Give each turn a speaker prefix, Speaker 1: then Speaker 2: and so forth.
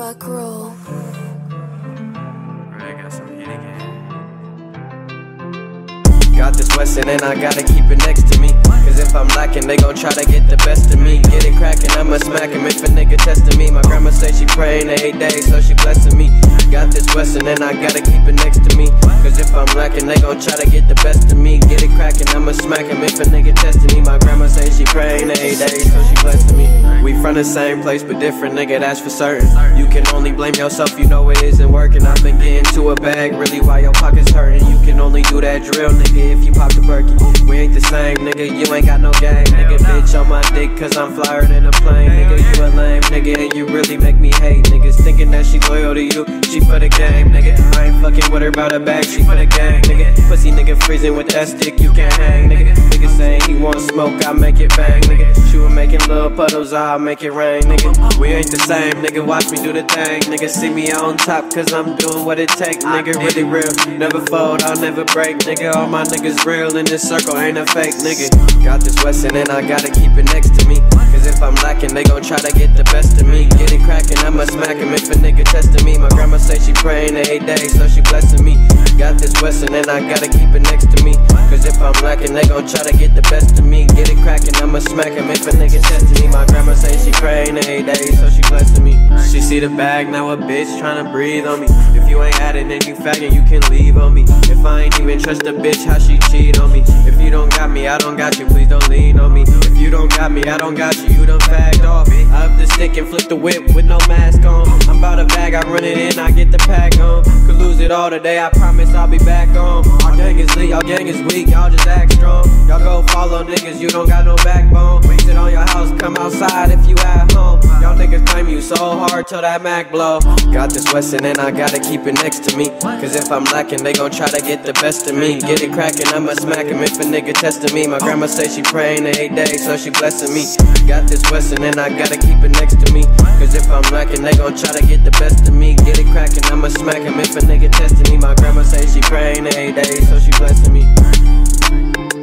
Speaker 1: Buck roll.
Speaker 2: I got some heat again. Got this Wesson and I gotta keep it next to me. Cause if I'm lacking, they gon' try to get the best of me. Get it crackin', I'ma smack him if a nigga testing me. My grandma say she prayin' 8 days, so she blessin' me. Got this Wesson and I gotta keep it next to me. Cause if I'm lacking, they gon' try to get the best of me. Get it crackin', I'ma smack him if a nigga testing me. My grandma say she prayin' 8 days, so she blessin' me. We from the same place but different, nigga, that's for certain. You can only blame yourself, you know it isn't working. I've been getting to a bag, really why your pockets hurting. You can only do that drill, nigga, if you pop the Berkey. We ain't the same, nigga, you ain't got no game. Nigga, bitch on my dick cause I'm flyer than a plane. Nigga, you a lame, nigga, and you really make me hate. Niggas thinking that she loyal to you, she for the game, nigga. I ain't fucking with her about a bag, she for the gang, nigga. Pussy nigga freezing with that stick, you can't hang, nigga. Nigga saying he want smoke, I make it bang, nigga. She was making little puddles, I'll make it rain, nigga. We ain't the same, nigga, watch me do the thing. Nigga, see me on top cause I'm doing what it take, nigga. Really real, never fold, I'll never break, nigga. All my niggas real in this circle, ain't a fake, nigga. Got this Wesson and I gotta keep it next to me. Cause if I'm lacking, they gon' try to get the best of me. Get it crackin', I'ma smack him if a nigga testing me. My grandma say she prayin' 8 days, so she blessin' me. Got this Wesson and I gotta keep it next to me. Cause if I'm lacking, they gon' try to get the best of me. Get it crackin', I'ma smack him if a nigga testing me. My grandma say she prayin' 8 days, so she blessin' me. She see the bag, now a bitch tryna breathe on me. If you ain't adding and you faggin', you can leave on me. If I ain't even trust a bitch, how she cheat on me? If you don't got me, I don't got you, please don't lean on me. If you don't got me, I don't got you, you done fagged off. I up the stick and flip the whip with no mask on. I'm about a bag, I run it in, I get the pack on. Could lose it all today, I promise I'll be back on. Our gang is lit, y'all gang is weak, y'all just act strong. Y'all go follow niggas, you don't got no backbone. Sit on your house, come outside if you at home. Y'all niggas claim you so hard till that Mac blow. Got this Wesson and I gotta keep it next to me. Cause if I'm lacking, they gon' try to get the best of me. Get it crackin', I'ma smack him if a nigga testing me. My grandma say she prayin' 8 days, so she blessin' me. Got this Wesson and I gotta keep it next to me. Cause if I'm lacking, they gon' try to get the best of me. Get it crackin', I'ma smack him if a nigga testing me. My grandma say she prayin' 8 days, so she blessin' me.